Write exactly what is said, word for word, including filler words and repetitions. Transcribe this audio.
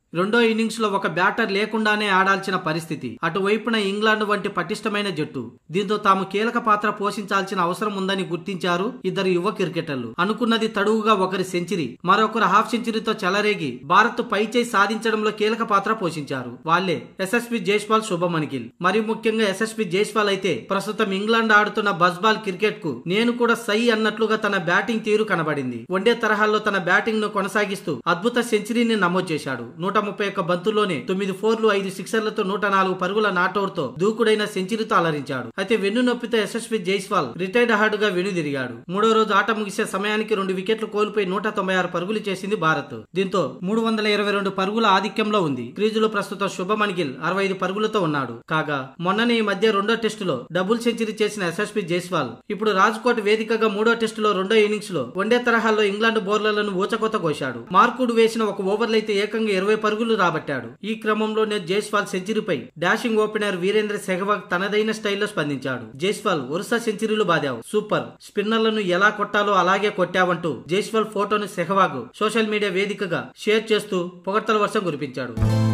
రెండో ఇన్నింగ్స్ లో ఒక బ్యాటర్ లేకుండానే ఆడాల్సిన పరిస్థితి. అటువైపున ఇంగ్లాండ్ వంటి పటిష్టమైన జట్టు. దీంతో తాము కీలక పాత్ర పోషించాల్సిన అవసరం ఉందని గుర్తించారు ఇద్దరు యువ క్రికెటర్లు. అనుకున్నది తడువుగా ఒకరి సెంచరీ, మరొకరు హాఫ్ సెంచరీతో చెలరేగి భారత్ పైచేయి సాధించడంలో కీలక పాత్ర పోషించారు. వాళ్లే యశస్వి జైస్వాల్, శుభమన్ గిల్. మరి ముఖ్యంగా యశస్వి జైస్వాల్ అయితే ప్రస్తుతం ఇంగ్లాండ్ ఆడుతున్న బజ్బాల్ క్రికెట్ కు నేను కూడా సై అన్నట్లుగా తన బ్యాటింగ్ తీరు కనబడింది. వన్డే తరహాలో తన బ్యాటింగ్ ను కొనసాగిస్తూ అద్భుత సెంచరీని నమోదు చేశాడు. నూట ముప్పై ఒక్క బంతుల్లోనే తొమ్మిది ఫోర్లు, ఐదు సిక్సర్లతో నూట నాలుగు పరుగుల నాటౌట్ తో దూకుడైన సెంచరీతో అలరించాడు. అయితే వెన్ను నొప్పితో యశస్వి జైస్వాల్ రిటైర్డ్ హార్డ్ గా వెనుదిరిగాడు. మూడో రోజు ఆట ముగిసే సమయానికి రెండు వికెట్లు కోల్పోయి నూట తొంభై ఆరు పరుగులు చేసింది భారత్. దీంతో మూడు వందల ఇరవై రెండు పరుగుల ఆధిక్యంలో ఉంది. క్రీజులో ప్రస్తుతం శుభమన్ గిల్ అరవై ఐదు పరుగులతో ఉన్నాడు. కాగా మొన్ననే ఈ మధ్య రెండో టెస్టులో డబుల్ సెంచరీ చేసిన యశస్వి జైస్వాల్ ఇప్పుడు రాజ్కోట్ వేదికగా మూడో టెస్టులో రెండో ఇన్నింగ్స్ లో వన్డే తరహాలో ఇంగ్లాండ్ బౌలర్లను ఊచకోత కోశాడు. మార్కుడు వేసిన ఒక ఓవర్లైతే ఏకంగా ఇరవై పరుగులు రాబట్టాడు. ఈ క్రమంలోనే జైస్వాల్ సెంచరీపై డాషింగ్ ఓపెనర్ వీరేంద్ర సెహ్వాగ్ తనదైన స్టైల్లో స్పందించాడు. జైస్వాల్ వరుస సెంచరీలు బాదావు, సూపర్, స్పిన్నర్లను ఎలా కొట్టాలో అలాగే కొట్టావంటూ జైస్వాల్ ఫోటోను సెహ్వాగ్ సోషల్ మీడియా వేదికగా షేర్ చేస్తూ పొగడ్తల వర్షం కురిపించాడు.